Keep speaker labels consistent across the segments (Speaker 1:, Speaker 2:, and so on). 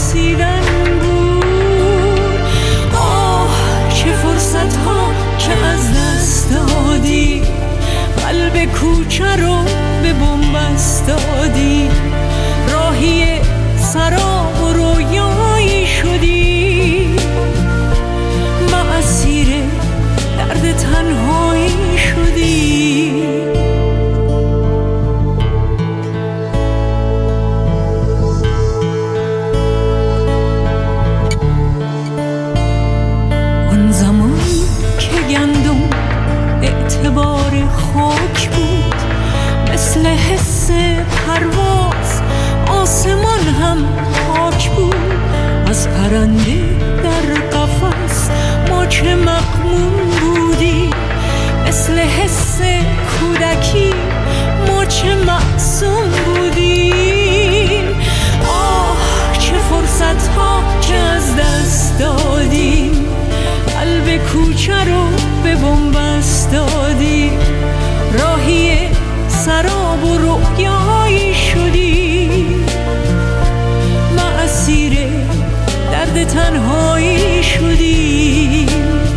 Speaker 1: رسیدن بود. آه چه فرصت ها که از دست دادی، قلب کوچه رو به بنبست دادی، راهی سراب و رویایی شدی، من اسیر درد تنهایی شدی. آن زمان که گندم اعتبار خاک بود، مثل حس پرواز آسمان هم پاک بود. از پرنده در قفس ما چه مغموم بودیم، مثل حس کودکی ما چه معصوم بودیم. آه چه فرصت ها که از دست دادیم، قلب کوچه رو به بنبست دادیم، راهی سراب و رویایی شدیم، من اسیر درد تنهایی شدیم.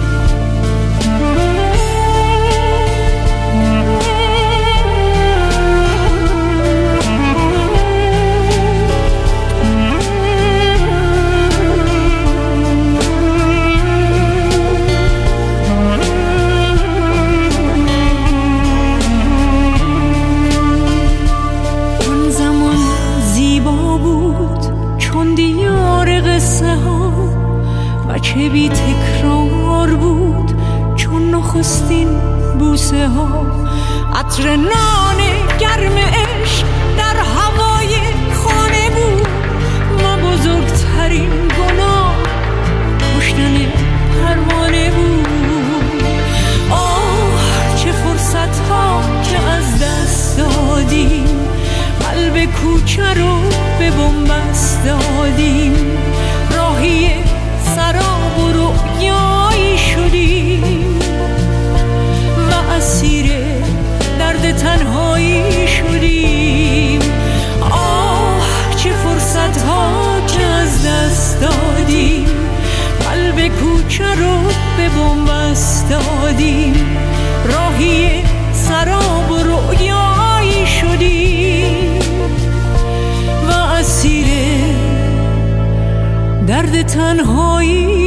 Speaker 1: چه بی تکرار بود چون نخستین بوسه ها، عطر نان گرم عشق در هوای خانه بود، و بزرگترین گناه کشتن پروانه بود. آه چه فرصت ها که از دست دادیم، قلب کوچه رو به بنبست دادیم، راهی سراب و رویایی شدیم، و اسیر درد تنهایی شدیم. آه چه فرصت ها که از دست دادیم، قلب کوچه رو به بنبست دادیم، راهی سراب و رویایی شدیم، و اسیر درد تنهایی